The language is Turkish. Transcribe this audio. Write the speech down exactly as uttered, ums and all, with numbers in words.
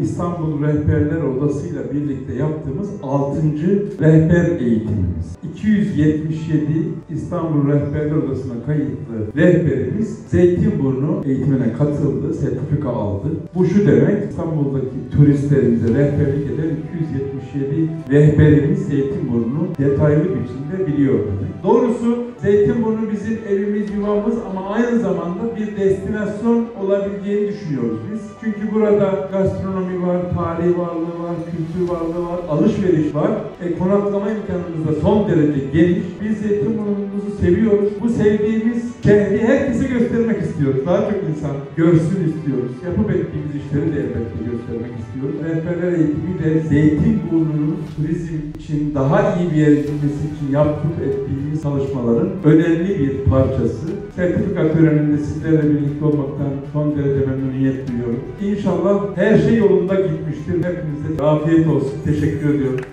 İstanbul Rehberler Odası ile birlikte yaptığımız altıncı rehber eğitimimiz. iki yüz yetmiş yedi İstanbul Rehberler Odası'na kayıtlı rehberimiz Zeytinburnu eğitimine katıldı, sertifika aldı. Bu şu demek, İstanbul'daki turistlerimize rehberlik eden iki yüz yetmiş yedi rehberimiz Zeytinburnu'nu detaylı biçimde biliyor demek. Doğrusu Zeytinburnu bizim evimiz, yuvamız ama aynı zamanda bir destinasyon olabileceğini düşünüyoruz biz. Çünkü burada gastronomi var, tarihi varlığı var, kültür varlığı var, alışveriş var. E, konaklama imkanımız da son derece geniş. Biz Zeytinburnu'muzu seviyoruz. Bu sevdiğimiz şehri herkese göstermek istiyoruz. Daha çok insan görsün istiyoruz. Yapıp ettiğimiz işleri de elbette göstermek istiyoruz. Rehberler eğitimi de Zeytinburnu'nun turizm için daha iyi bir yer edilmesi için yapıp ettiğimiz çalışmaların önemli bir parçası. Sertifika töreninde sizlerle birlikte olmaktan son derece memnuniyet duyuyorum. İnşallah her şey yolunda gitmiştir. Hepinize afiyet olsun. Teşekkür ediyorum.